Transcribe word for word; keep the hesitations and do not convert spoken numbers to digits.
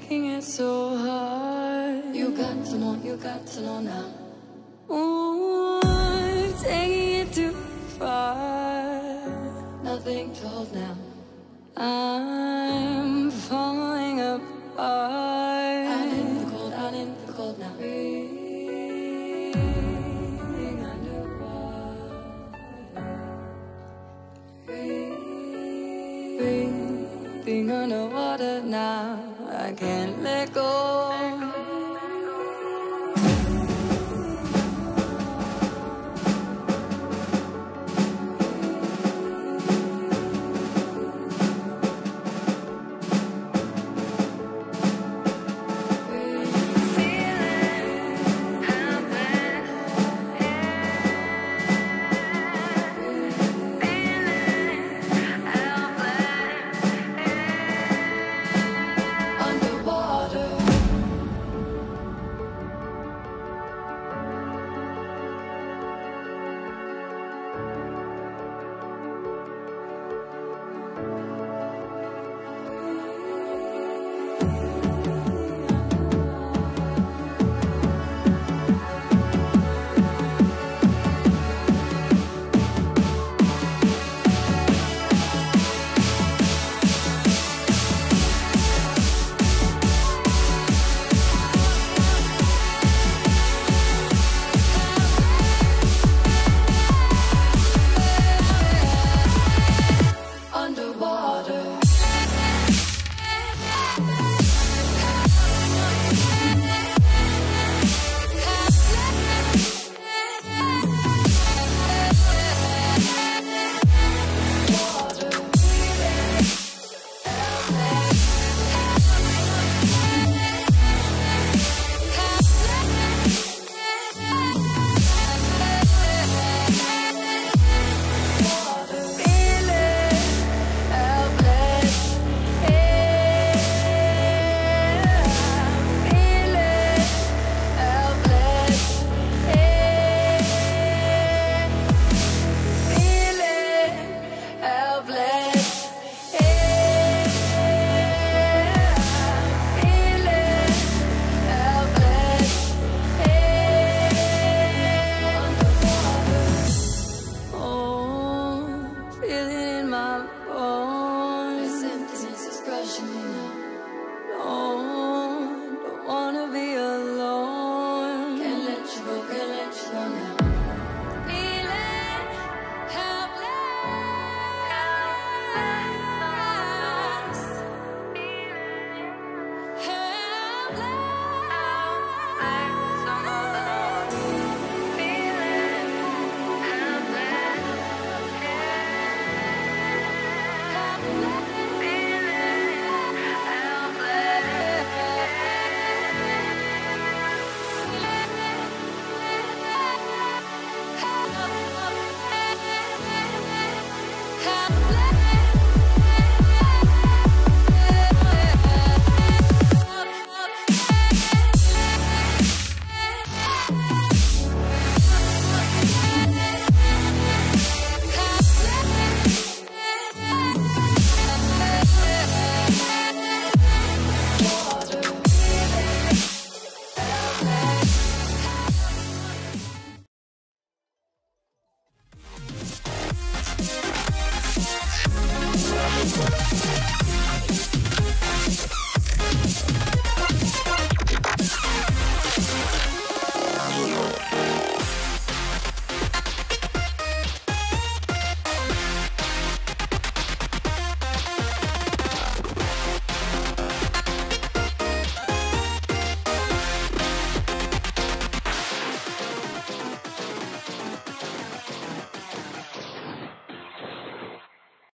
making it so hard. You got to know, you got to know now. Ooh, taking it too far. Nothing to hold now. I'm falling apart. Out in the cold, out in the cold now. Breathing underwater. Breathing underwater now. I can't let go. We'll be right back.